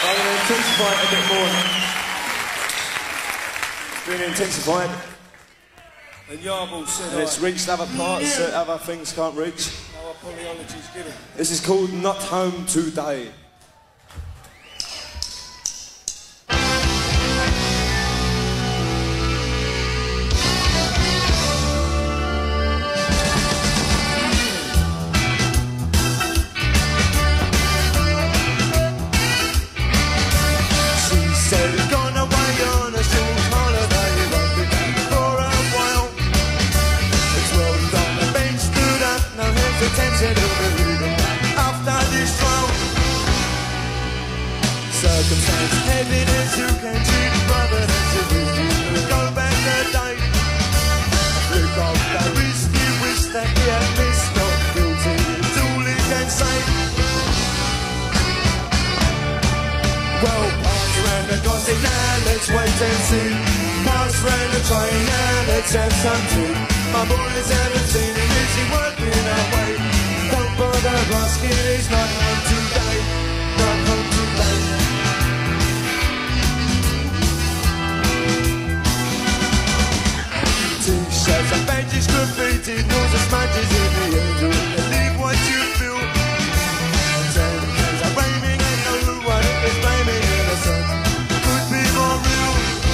I'm going to intensify it a bit more. It's been intensified. And Yarble said, and it's reached other parts that other things can't reach. No apologies given. This is called Not Home Today. Circumstance, evidence, you can treat brother as you wish. Go back the day. Look off the risky wish that he had missed. Not guilty, it's all he can say. Well, pass round the gossip now, let's wait and see. Pass round the train now, let's have some tea. My boys haven't seen him, is he working away? Don't bother asking, he's not home today. Not home today. T-shirts and badges, graffiti, noise and smudges in the angel. Believe what you feel. Cans are raining and no one is blaming innocent. Could be more real.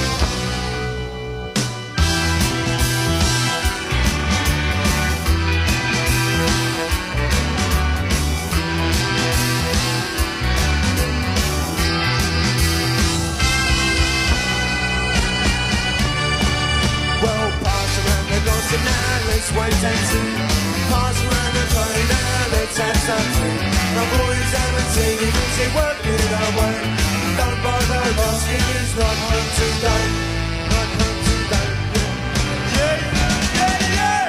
So now let's wait and see. Pass around the train now, let's have some tea. My boys haven't seen him, is he working away? Don't bother asking, he's not home today. Not home today. Yeah, yeah, yeah.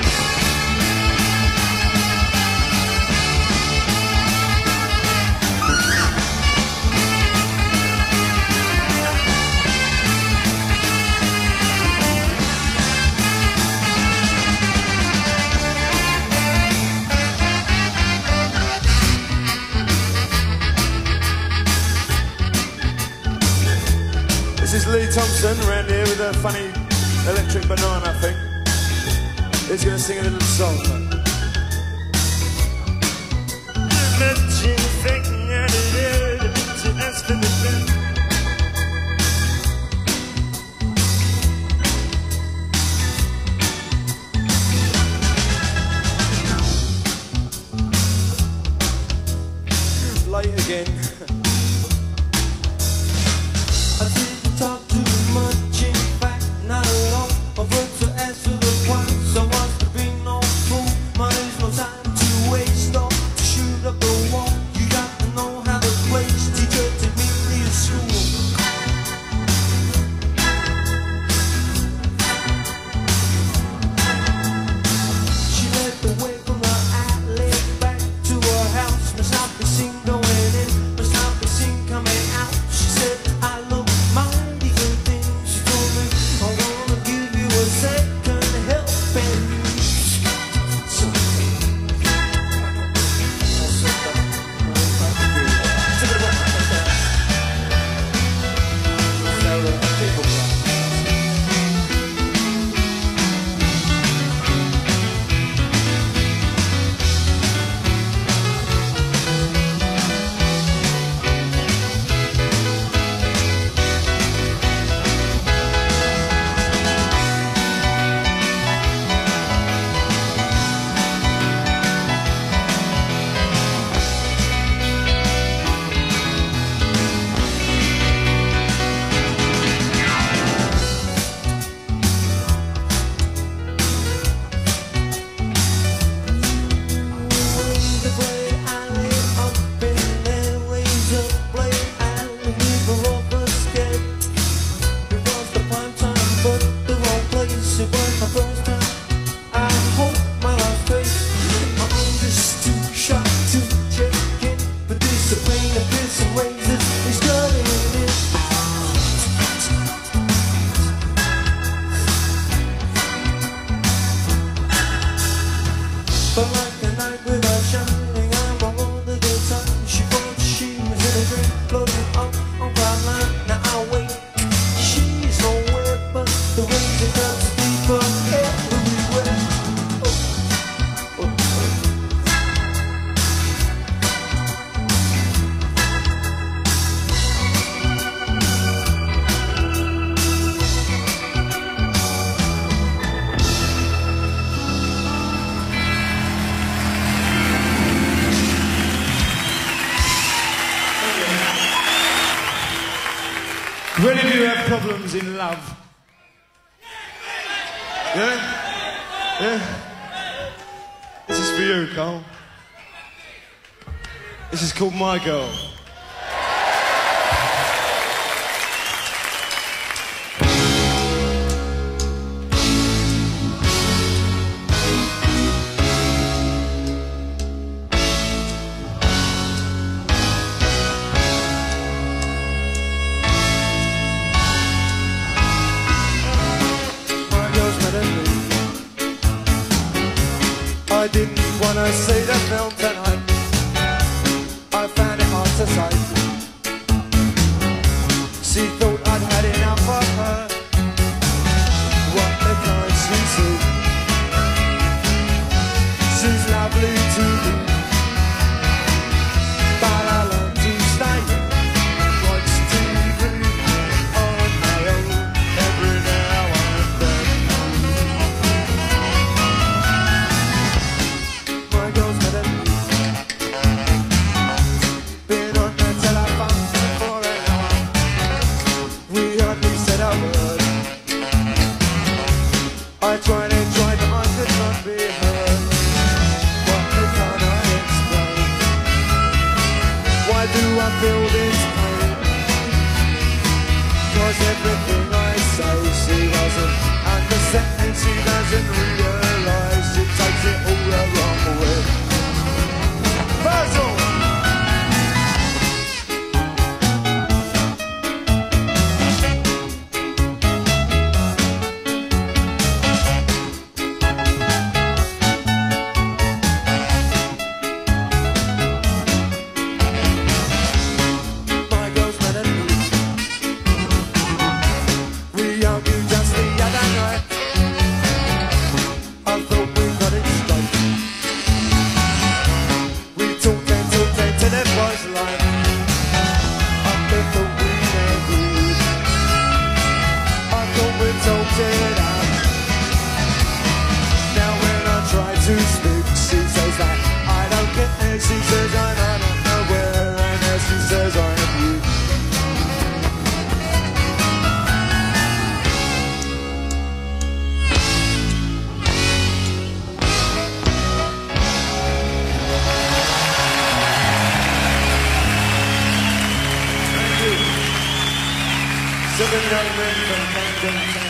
This is Lee Thompson around here with a funny electric banana thing. He's going to sing a little song. Late again. Talk too much, in fact, not at all. I've worked to answer the point, so wants to be no fool. Money's no time to waste, or to shoot up the wall. You got to know how to place. Teacher to meet me at school. She led the way from the alley back to her house. Must not be seen going in, must not be seen coming out. She said, I look mighty good things. She told me, I wanna give you a second helping. But like a night without shining, I'm all the good time. She thought she was in a dream floating up on cloud nine. Now I wait. She's nowhere but the waves it cuts deeper everywhere. Do any of you have problems in love? Yeah? Yeah? This is for you, Cole. This is called My Girl. I didn't wanna see the film tonight. I found it hard to say. She thought I'd had enough of her. What the kind she see? She's lovely to me, but I learned to stay and watch TV on my own every now and then. My girl's melody, been on the telephone for an hour. We hardly said a word. I tried and tried, but I could not be heard. What can I explain? Why do I feel this pain? 'Cause everything I say she doesn't understand, and she doesn't realize. She takes it all the wrong way. Basil! My girl's melody. We argued just the other night. I thought we got it straight. We talked and till it was like I thought we agreed. I thought we talked it out. Now when I try to speak, she says that I don't get it. She says I'm unaware, and then she says I am you. Seven young men from Camden,